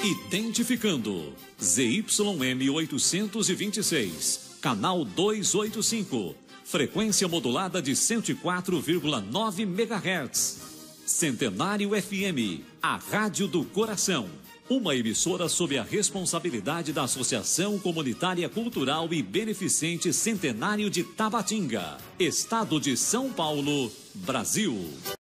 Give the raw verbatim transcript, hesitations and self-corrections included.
Identificando Z Y M oitocentos e vinte e seis, canal duzentos e oitenta e cinco, frequência modulada de cento e quatro vírgula nove megahertz. Centenário F M, a rádio do coração. Uma emissora sob a responsabilidade da Associação Comunitária Cultural e Beneficente Centenário de Tabatinga, Estado de São Paulo, Brasil.